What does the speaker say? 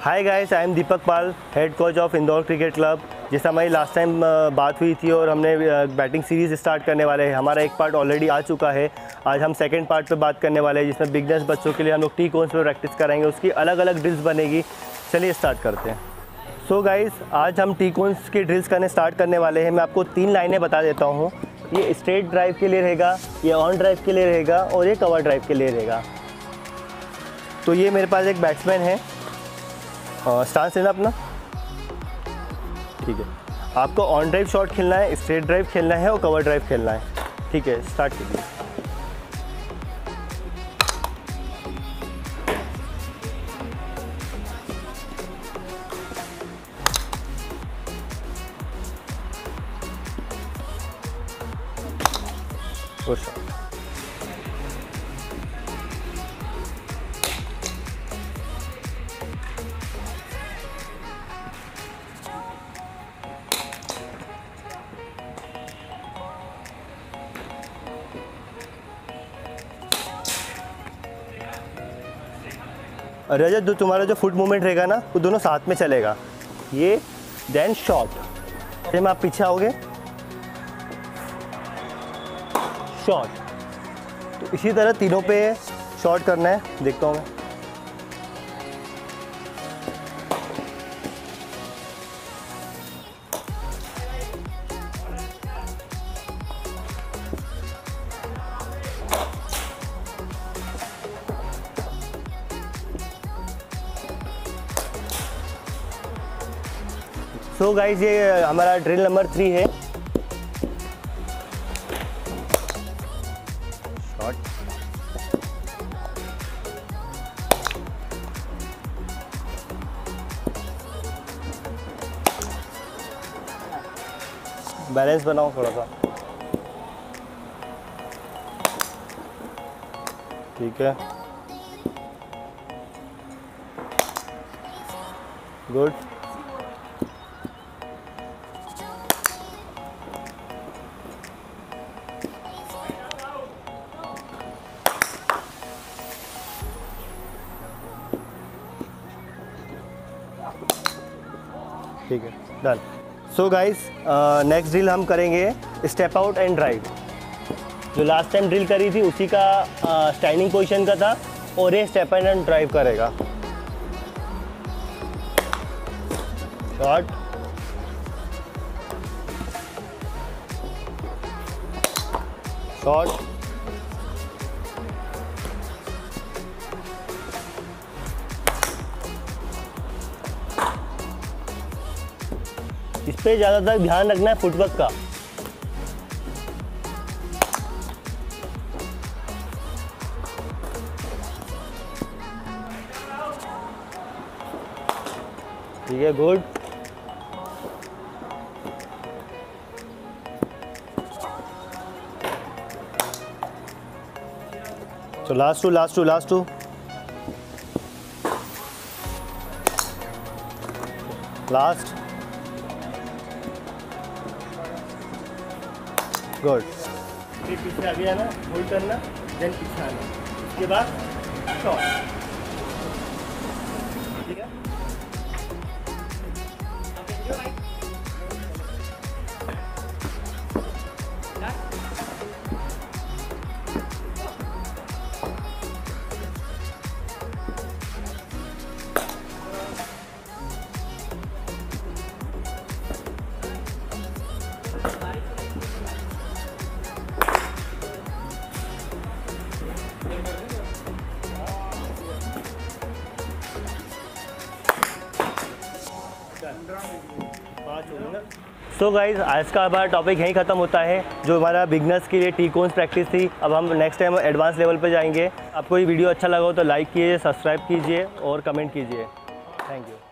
Hi guys, I am Deepak Pal, head coach of Indore cricket club. जैसे हमारी last time बात हुई थी और हमने बैटिंग सीरीज़ स्टार्ट करने वाले हैं। हमारा एक पार्ट ऑलरेडी आ चुका है। आज हम सेकंड पार्ट पे बात करने वाले हैं, जिसमें बिगनर्स बच्चों के लिए हम लोग टी कोन्स पे प्रैक्टिस कराएंगे। उसकी अलग अलग ड्रिल्स बनेगी। चलिए स्टार्ट करते हैं। सो गाइस, आज हम टी कोन्स की ड्रिल्स करने स्टार्ट करने वाले हैं। मैं आपको 3 लाइनें बता देता हूँ। ये स्ट्रेट ड्राइव के लिए रहेगा, ये ऑन ड्राइव के लिए रहेगा और ये कवर ड्राइव के लिए रहेगा। तो ये मेरे पास एक बैट्समैन है, स्टांस लेना अपना, ठीक है। आपको ऑन ड्राइव शॉट खेलना है, स्ट्रेट ड्राइव खेलना है और कवर ड्राइव खेलना है, ठीक है। स्टार्ट कीजिए। Good shot. रजत, जो तुम्हारा जो फुट मूवमेंट रहेगा ना, वो दोनों साथ में चलेगा। ये देन शॉट, जब आप पीछे आओगे शॉट। तो इसी तरह तीनों पे शॉट करना है। देखता हूँ मैं। सो गाइज, ये हमारा ड्रिल नंबर 3 है। शॉट, बैलेंस बनाओ थोड़ा सा, ठीक है। गुड। ठीक है, done. So guys, next drill हम करेंगे स्टेप आउट एंड ड्राइव। जो लास्ट टाइम ड्रिल करी थी उसी का स्टैंडिंग पोजीशन का था, और ये स्टेप आउट एंड ड्राइव करेगा। शॉट, शॉट, इस पे ज़्यादातर ध्यान रखना है फुटवर्क का। ठीक है, गुड। तो लास्ट टू लास्ट। गुड। फिर पीछे आगे आना, होल्ड करना, देन पीछे आना, उसके बाद शॉट, ठीक है। सो गाइज, आज का हमारा टॉपिक यहीं ख़त्म होता है। जो हमारा बिगनर्स के लिए टी कोन्स प्रैक्टिस थी, अब हम नेक्स्ट टाइम एडवांस लेवल पर जाएंगे। आपको ये वीडियो अच्छा लगा हो तो लाइक कीजिए, सब्सक्राइब कीजिए और कमेंट कीजिए। Thank you.